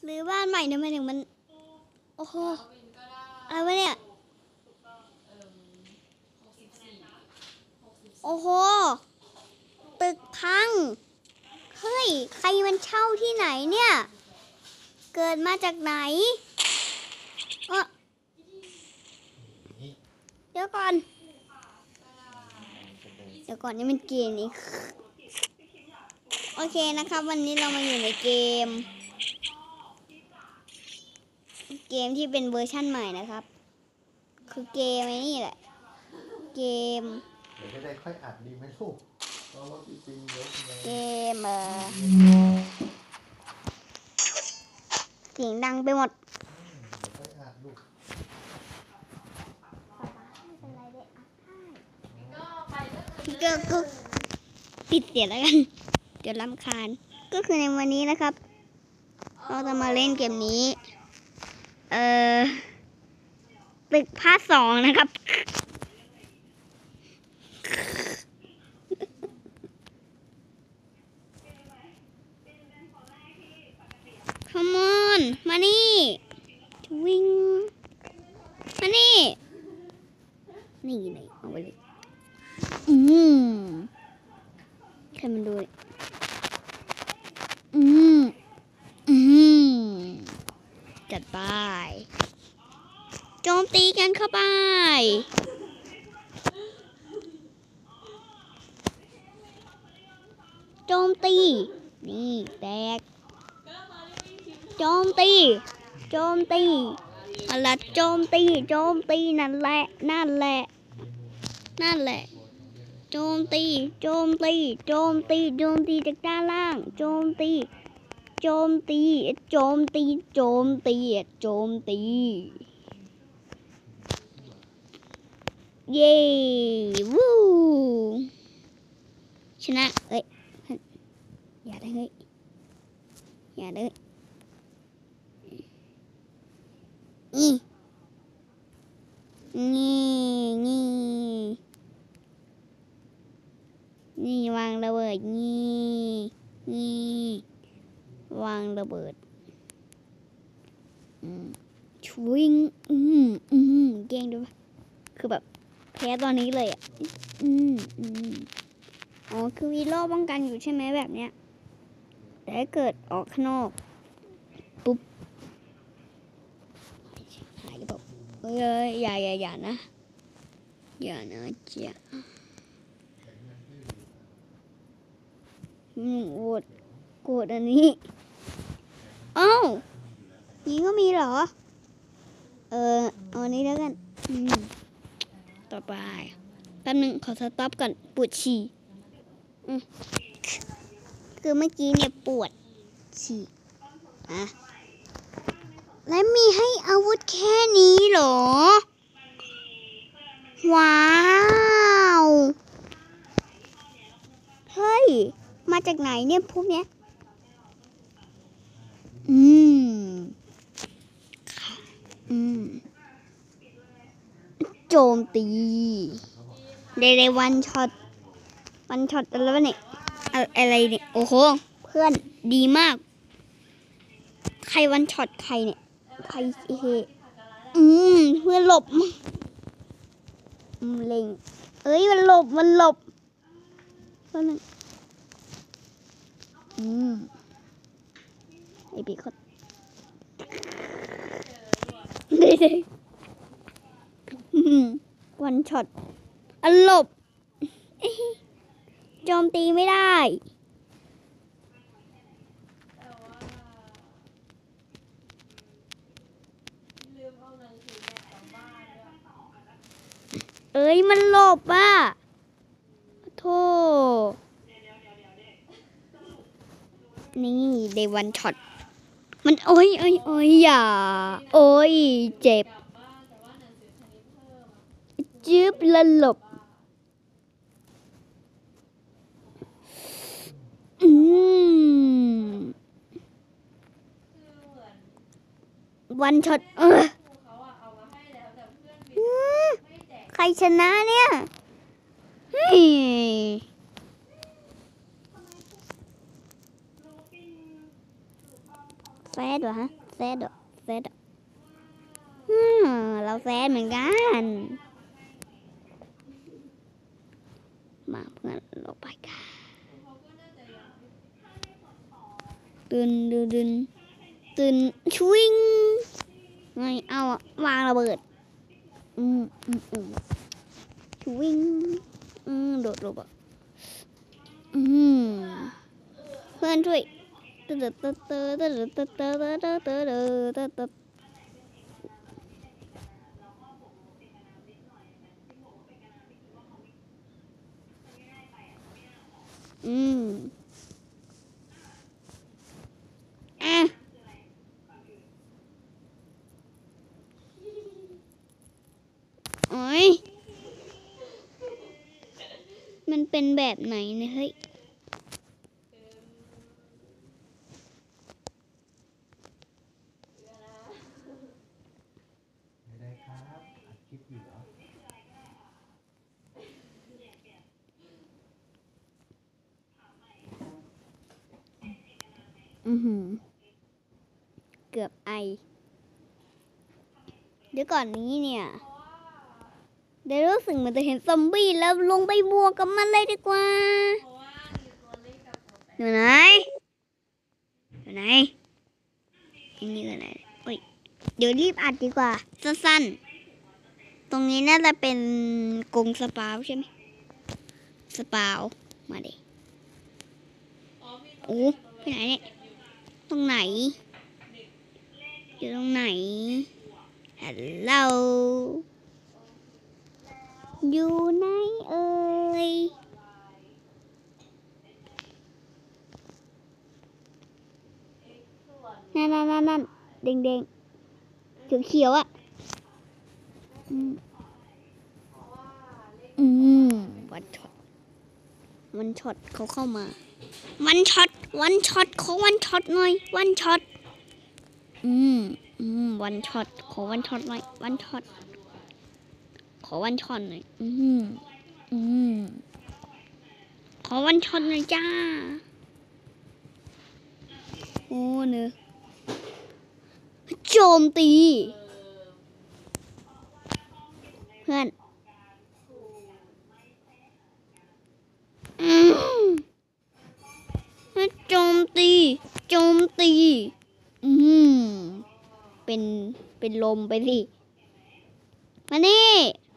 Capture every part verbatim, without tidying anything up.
หรือบ้านใหม่ทำไมถึงมันโอ้โหอะไรวะเนี่ยโอ้โหตึกพังเฮ้ยใครมันเช่าที่ไหนเนี่ยเกิดมาจากไหนเออเดี๋ยวก่อนเดี๋ยวก่อนนี่มันเกมนี่โอเคนะครับวันนี้เรามาอยู่ในเกมเกมที่เป็นเวอร์ชั่นใหม่นะครับคือเกมไอ้นี่แหละเกมเดี๋ยวจะได้ค่อยอัดดีไหมลูกเพราะว่าพี่ปิงเยอะเลยเกมเออเสียงดังไปหมดเดี๋ยวค่อยอัดลูกพี่ก็ก็ปิดเสียงแล้วกันเดี๋ยวรำคาญก็คือในวันนี้นะครับเราจะมาเล่นเกมนี้เอ่อตึกภาคสองนะครับคอมอนมานี่วิ่งมานี่นี่เลยเอาไปเลยอืมใครมันดูอืมอืมจัดไปโจมตีกันเข้าไปโจมตีนี่แตกโจมตีโจมตีอะไรโจมตีโจมตีนั่นแหละนั่นแหละนั่นแหละโจมตีโจมตีโจมตีโจมตีจากด้านล่างโจมตีโจมตีโจมตีโจมตีโจมตีเย้วู้ชนะเอ้ยอย่าได้เฮ้ยอย่าได้นี่นี่นี่นี่วางระเบิดนี่นี่วางระเบิดอืมชวิงอืมอืมเก่งด้วยคือแบบแพ้ตอนนี้เลยอ่ะอืมอืมอ๋อคือวีโร่ป้องกันอยู่ใช่ไหมแบบเนี้ยแต่ถ้าเกิดออกข้างนอกปุ๊บหายแบบเอ้ยอย่าอย่าอย่านะอย่านะจ๊ะอืมโอดโกรธอันนี้อ้าวนี้ก็มีเหรอเออเอาอันนี้แล้วกันอืมต่อไปแป๊บนึงขอสต็อปก่อนปวดฉี่อืมคือเมื่อกี้เนี่ยปวดฉี่อ่ะและมีให้อาวุธแค่นี้เหรอว้าวเฮ้ยมาจากไหนเนี่ยพวกเนี้ยอืมอืมโจมตีเดเรวันช็อตวันช็อตอะไรวะเนี่ยอะไรเนี่ยโอ้โหเพื่อนดีมากใครวันช็อตใครเนี่ยใครเฮอืมเพื่อนหลบอืมเล็งเอ้ยมันหลบมันหลบเพื่อนอืมไอปีเขาเด็กๆวันช็อตอันหลบโจมตีไม่ได้เอ้ยมันหลบอ่ะโธ่นี่เดวันช็อตมันโอ้ยโอ้ยโอ้ยอย่าโอ้ยเจ็บจึ๊บละหลบอืมวันช็อตเออใครชนะเนี่ยเฮ้ยแซดเหรอฮะแซดเหรอแซดเหรออืมเราแซดเหมือนกันมาเพื่อนเราไปกันตื่นตื่นตื่นตื่นชวิงไงเอาอะวางระเบิดอืมอืมอืมชวิงอืมโดดลงอ่ะอืมเพื่อนช่วยเตอเตอเตอเตอเตอเตอเตอเตอเตอเตอเตอเตอเตออืมอ่ะโอ้ยมันเป็นแบบไหนเนี่ยเฮ้ยไม่ได้ครับอัดคลิปอยู่เหรออือหือเกือบไอเดี๋ยวก่อนนี้เนี่ยเดี๋ยวรู้สึกเหมือนจะเห็นซอมบี้แล้วลงไปบวกกับมันเลยดีกว่าอยู่ไหนอยู่ไหนอันนี้อยู่ไหนโอ้ยเดี๋ยวรีบอัดดีกว่าสั้นๆตรงนี้น่าจะเป็นกรงสปาวใช่ไหมสปาวมาดิโอ้ไปไหนเนี่ยตรงไหนอยู่ตรงไหนฮัลโหลอยู่ไหนเอ่ยนั่นนั่นนั่นนั่นเด้งเด้งเขียวเขียวๆอ่ะอืมอืมวันช็อตวันช็อตเขาเข้ามาวันช็อตวันช็อตขอวันช็อตหน่อยวันช็อตอืมอืมวันช็อตขอวันช็อตหน่อยวันช็อตขอวันช็อตหน่อยอืมอืมขอวันช็อตหน่อยจ้าโอ้เนอะโจมตีเพื่อนอืมโจมตีโจมตีอืมเป็นเป็นลมไปสิมานี่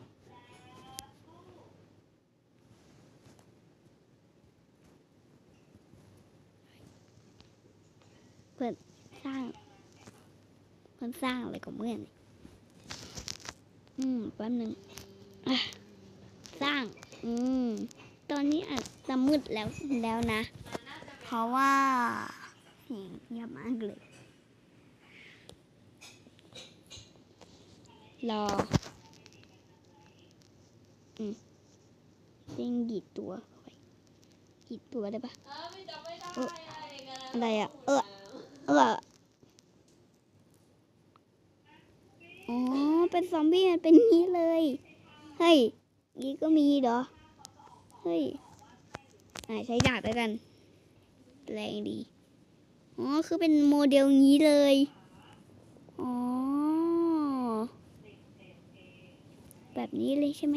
เพื่อนสร้างเพื่อนสร้างอะไรกับเพื่อนอืมแป๊บนึงอ่ะสร้างอืมตอนนี้อาจจะมืดแล้วแล้วนะเพราะว่าเสียงเงียบมากเลยรออืมเด้งดีดตัวเข้าไปดีดตัวได้ปะเอออะไรอ่ะเออเอออ๋อเป็นซอมบี้มันเป็นนี้เลยเฮ้ยนี้ก็มีเหรอเฮ้ยอ่าใช้ดาบแล้วกันแรงดีอ๋อคือเป็นโมเดลนี้เลยอ๋อแบบนี้เลยใช่ไหม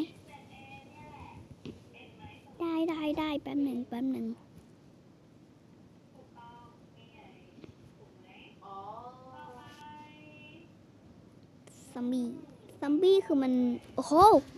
ได้ได้ได้แป๊บหนึ่งแป๊บหนึ่งซอมบี้ซอมบี้คือมันโอ้โห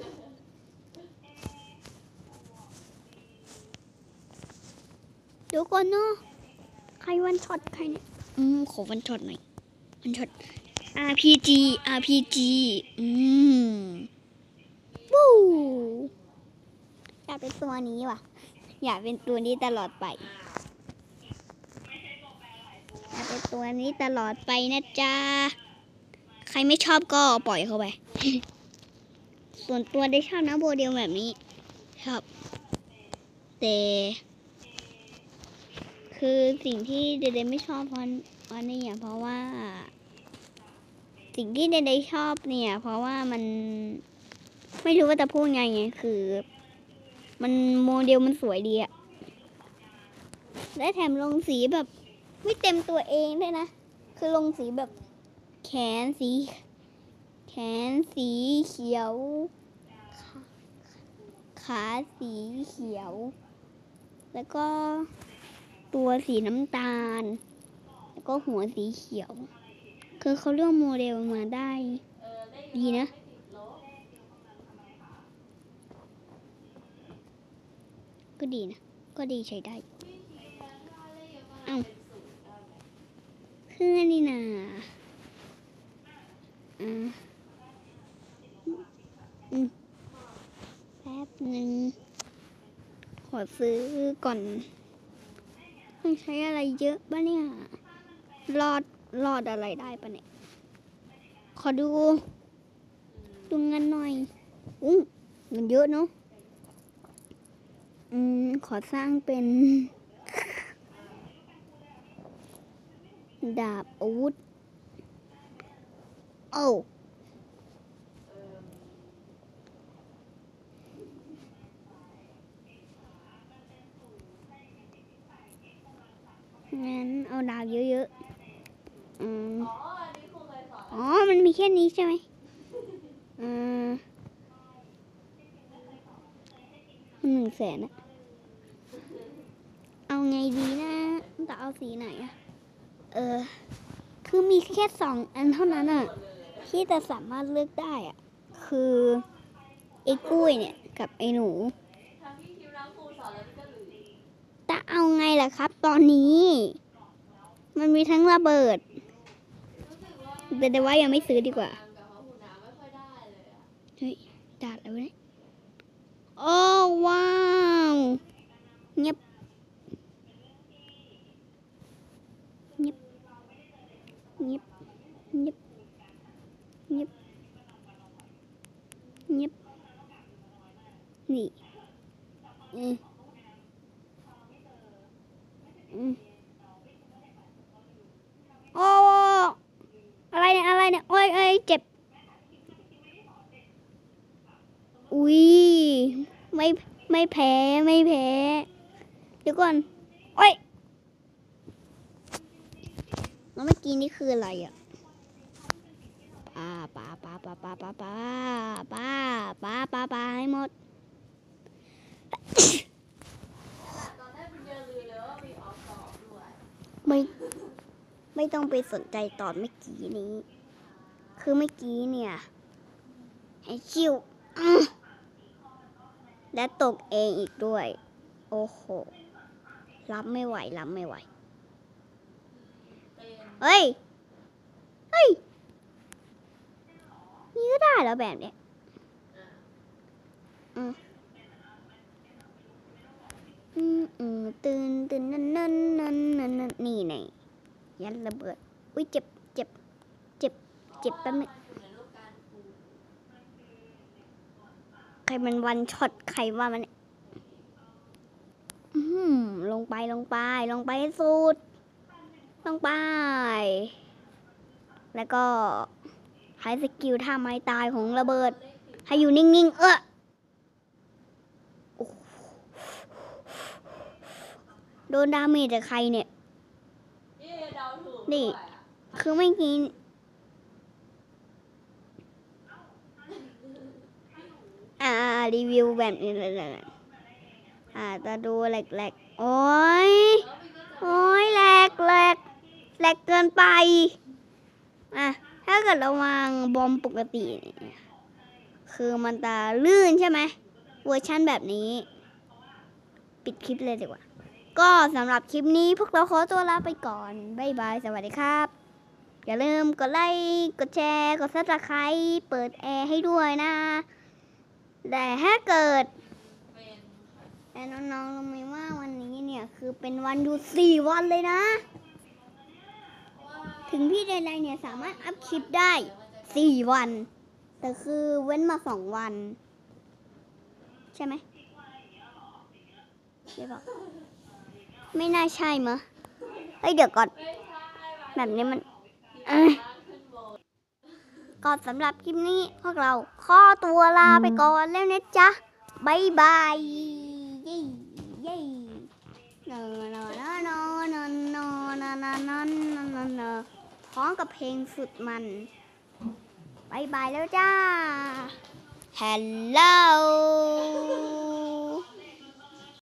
เดี๋ยวก่อนเนาะใครวันช็อตใครเนี่ยอืมขอวันช็อตหน่อยวันช็อต อาร์ พี จี อาร์ พี จี อืมวู้อยากเป็นตัวนี้ว่ะอยากเป็นตัวนี้ตลอดไปอยากเป็นตัวนี้ตลอดไปนะจ๊ะใครไม่ชอบก็ปล่อยเข้าไป ส่วนตัวได้ชอบนะโมเดลแบบนี้ชอบแต่คือสิ่งที่เดเดไม่ชอบเพราะเพราะนี่เพราะว่า สิ่งที่เดเดชอบเนี่ยเพราะว่ามันไม่รู้ว่าจะพูดไงไงคือมันโมเดลมันสวยดีอะและแถมลงสีแบบไม่เต็มตัวเองด้วยนะคือลงสีแบบแขนสีแขนสีเขียวขาสีเขียวแล้วก็ตัวสีน้ำตาลแล้วก็หัวสีเขียวคือเขาเลือกโมเดลมาได้ดีนะก็ดีนะก็ดีใช้ได้อ้าวเพื่อนนี่นะอ่าอืมแป๊บหนึ่งขอซื้อก่อนต้องใช้อะไรเยอะป่ะเนี่ยรอดรอดอะไรได้ป่ะเนี่ยขอดูดูเงินหน่อยอู้เงินเยอะเนาะอืมขอสร้างเป็นดาบอาวุธโอ้งั้นเอาดาบเยอะๆอืมอ๋อมันมีแค่นี้ใช่ไหมอืมหนึ่งแสนอะเอาไงดีนะจะเอาสีไหนอะเออคือมีแค่สองอันเท่านั้นอะที่จะสามารถเลือกได้อะคือไอ้กุ้ยเนี่ยกับไอ้หนูแต่เอาไงล่ะครับตอนนี้มันมีทั้งระเบิดแต่แต่ว่ายังไม่ซื้อดีกว่าเฮ้ยจัดแล้วเนี่ยโอ้ว้าวเงียบเงียบเงียบเงียบเงียบเงียบนี่อืมอืมโอ้อะไรเนี่ยอะไรเนี่ยโอ้ยเอ้ยเจ็บอุ้ยไม่ไม่แพ้ไม่แพ้เดี๋ยวก่อนโอ้ยแล้วเมื่อกี้นี่คืออะไรอ่ะป้าป้าป้าป้าป้าป้าป้าป้าป้าป้าป้าให้หมดไม่ไม่ต้องไปสนใจตอนเมื่อกี้นี้คือเมื่อกี้เนี่ยไอ้ชิวและตกเองอีกด้วยโอ้โหรับไม่ไหวรับไม่ไหวเฮ้ยเฮ้ยนี่ก็ได้แล้วแบบเนี้ยอืมอืมอืมตื่นตื่นนั่นนั่นนั่นนั่นนั่นนี่ไงยันระเบิดอุ้ยเจ็บเจ็บเจ็บเจ็บแป๊บนึงใครมันวันช็อตใครว่ามันอืมลงไปลงไปลงไปให้สุดลงไปแล้วก็ใช้สกิลท่าไม้ตายของระเบิดให้อยู่นิ่งๆเออโดนดาเมจจากใครเนี่ยนี่คือไม่กินอ่ารีวิวแบบนี้เลยอ่าจะดูแหลกๆโอ้ยโอ้ยแหลกแหลกแหลกเกินไปอ่ะถ้าเกิดเราวางบอมปกติคือมันจะลื่นใช่ไหมเวอร์ชั่นแบบนี้ปิดคลิปเลยดีกว่าก็สำหรับคลิปนี้พวกเราขอตัวลาไปก่อนบ๊ายบายสวัสดีครับอย่าลืมกดไลค์กดแชร์กดซับสไครต์เปิดแอร์ให้ด้วยนะแต่ถ้าเกิดแต่น้องๆรู้ไหมว่าวันนี้เนี่ยคือเป็นวันหยุดสี่วันเลยนะถึงพี่ใดๆเนี่ยสามารถอัพคลิปได้สี่วันแต่คือเว้นมาสองวันใช่ไหมใช่ปะไม่น่าใช่มั้ยเฮ้ยเดี๋ยวก่อนแบบนี้มันก็สำหรับคลิปนี้พวกเราขอตัวลาไปก่อนแล้วนะจ๊ะบายบายเย้เย้นอนนอนนอนนอนนอนนอนนอนพร้อมกับเพลงสุดมันบายบายแล้วจ้า ฮัลโหล